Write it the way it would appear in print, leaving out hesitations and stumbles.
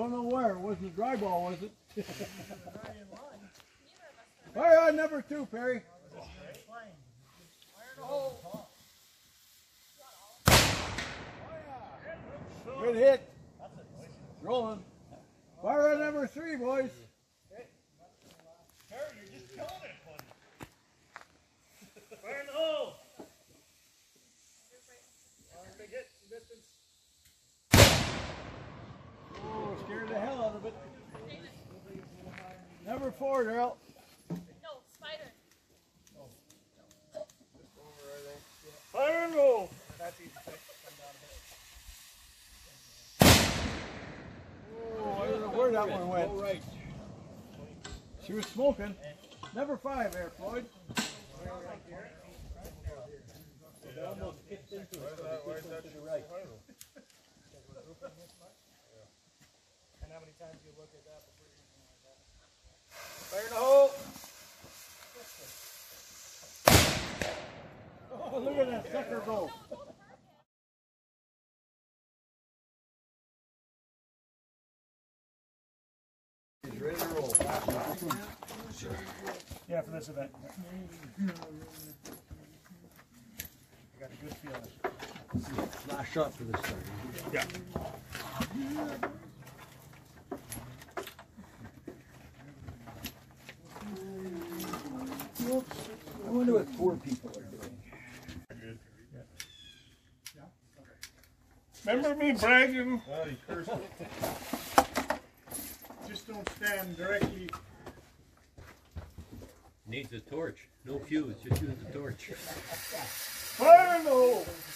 Don't know where. It wasn't a dry ball, was it? Fire on number 2, Perry. Good hit. Rolling. Fire on number 3, boys. Perry, you're just killing it, buddy. Fire in the hole. Big hit, distance. Oh, scared the hell out of it. Number 4, Daryl. No, spider. Fire and roll. That's easy. Oh, I don't know where that one went. Right. She was smoking. Number 5 there, Floyd. Almost kicked into it, so it went to the right. And how many times do you look at that before you do like that? Fire in the hole. Oh, look at that sucker go. He's ready to roll. Yeah, for this event. I got a good feeling. Last shot for this time. Yeah. I wonder what 4 people are doing. Remember me bragging? Oh, he cursed it. Just don't stand directly. Needs a torch. No fuse, just use the torch. Fire in the hole.